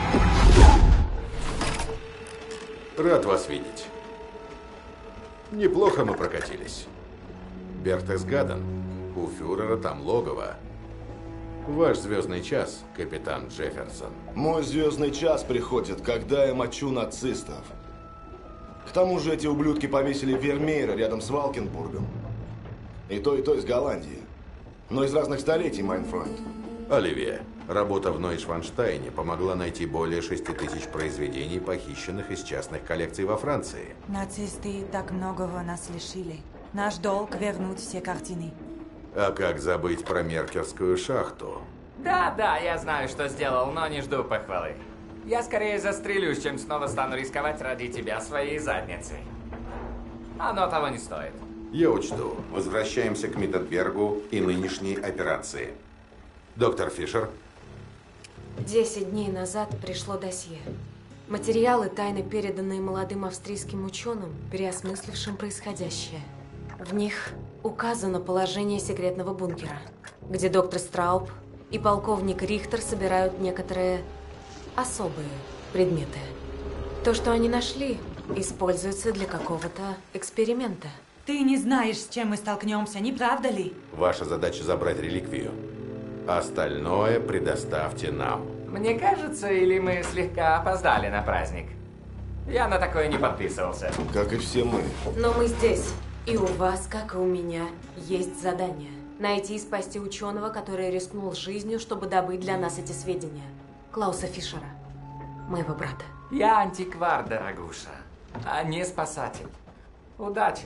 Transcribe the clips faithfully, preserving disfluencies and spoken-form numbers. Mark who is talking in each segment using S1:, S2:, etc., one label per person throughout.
S1: Рад вас видеть. Неплохо мы прокатились. Бертесгаден, у фюрера там логово. Ваш звездный час, капитан Джефферсон.
S2: Мой звездный час приходит, когда я мочу нацистов. К тому же эти ублюдки повесили Вермеера рядом с Валкенбургом. И то, и то из Голландии. Но из разных столетий, майн френд.
S1: Оливье, работа в Нойшванштайне помогла найти более шести тысяч произведений, похищенных из частных коллекций во Франции.
S3: Нацисты так многого нас лишили. Наш долг вернуть все картины.
S1: А как забыть про Меркерскую шахту?
S4: Да, да, я знаю, что сделал, но не жду похвалы. Я скорее застрелюсь, чем снова стану рисковать ради тебя своей задницей. Оно того не стоит.
S1: Я учту. Возвращаемся к Миттенбергу и нынешней операции. Доктор Фишер.
S5: Десять дней назад пришло досье. Материалы, тайно переданные молодым австрийским ученым, переосмыслившим происходящее. В них указано положение секретного бункера, где доктор Страуб и полковник Рихтер собирают некоторые особые предметы. То, что они нашли, используется для какого-то эксперимента.
S3: Ты не знаешь, с чем мы столкнемся, не правда ли?
S1: Ваша задача забрать реликвию. Остальное предоставьте нам.
S4: Мне кажется, или мы слегка опоздали на праздник. Я на такое не подписывался.
S2: Как и все мы.
S5: Но мы здесь. И у вас, как и у меня, есть задание. Найти и спасти ученого, который рискнул жизнью, чтобы добыть для нас эти сведения. Клауса Фишера, моего брата.
S4: Я антиквар, дорогуша, а не спасатель. Удачи.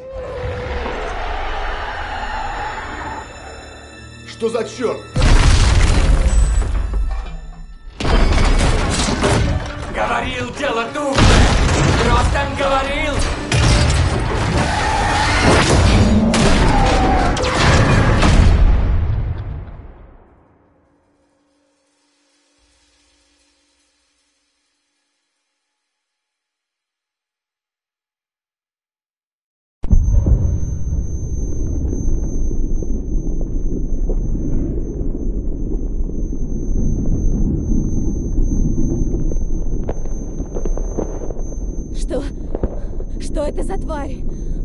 S2: Что за черт?
S4: Говорил, дело тут! Ростом говорил!
S6: Что? Что это за тварь?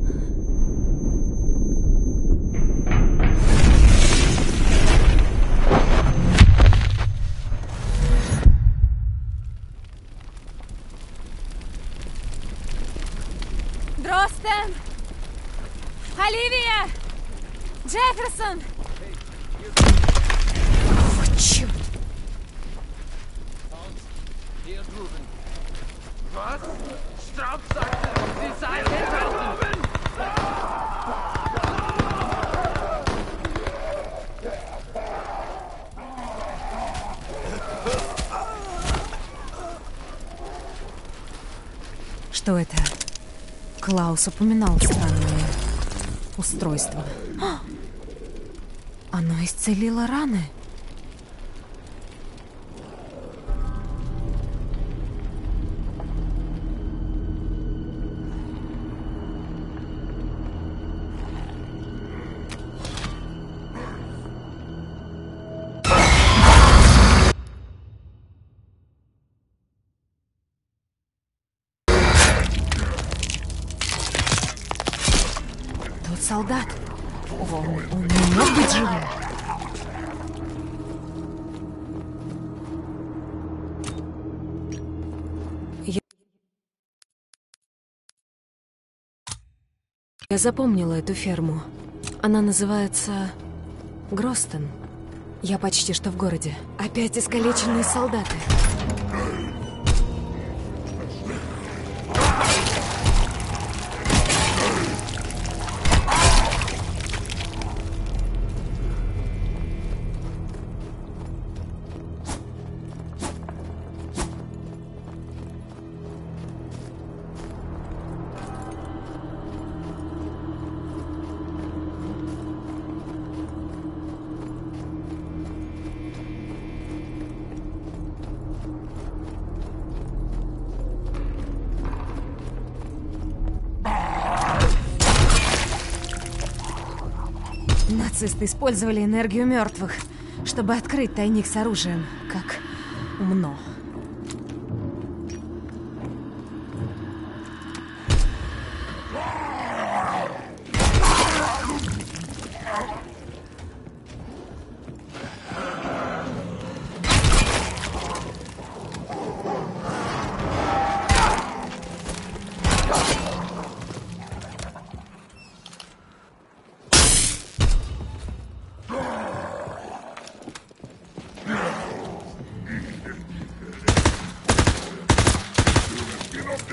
S6: Дростен! Оливия! Джефферсон! О, черт!
S7: Was? Straub sagte, sie seien enthalten!
S3: Что это? Клаус упоминал странное устройство. А! Оно исцелило раны. Солдат. Он, он не мог быть живым. Я... Я запомнила эту ферму. Она называется Гростен. Я почти что в городе. Опять искалеченные солдаты. Нацисты использовали энергию мертвых, чтобы открыть тайник с оружием. Как умно.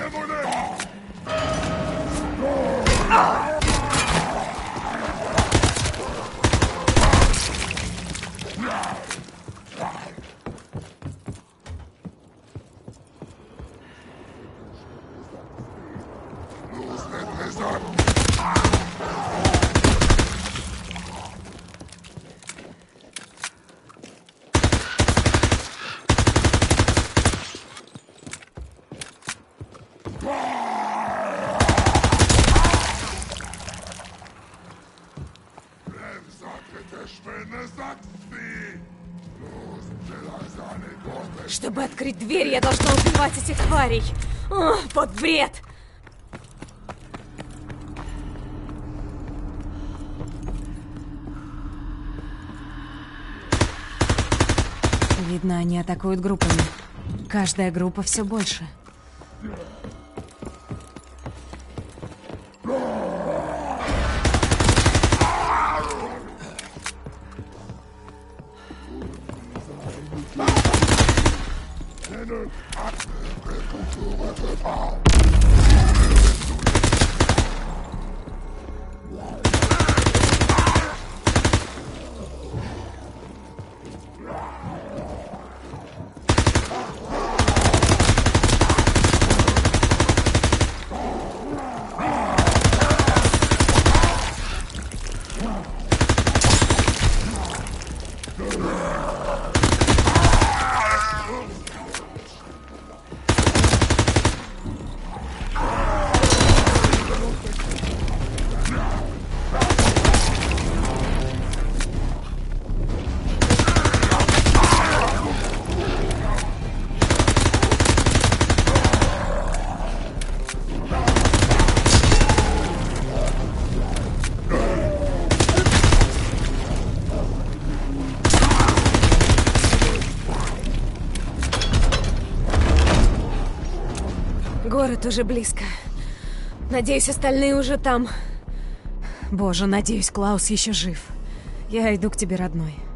S3: Чтобы открыть дверь, я должна убивать этих тварей. О, вот бред! Видно, они атакуют группами. Каждая группа все больше. Город уже близко. Надеюсь, остальные уже там. Боже, надеюсь, Клаус еще жив. Я иду к тебе, родной.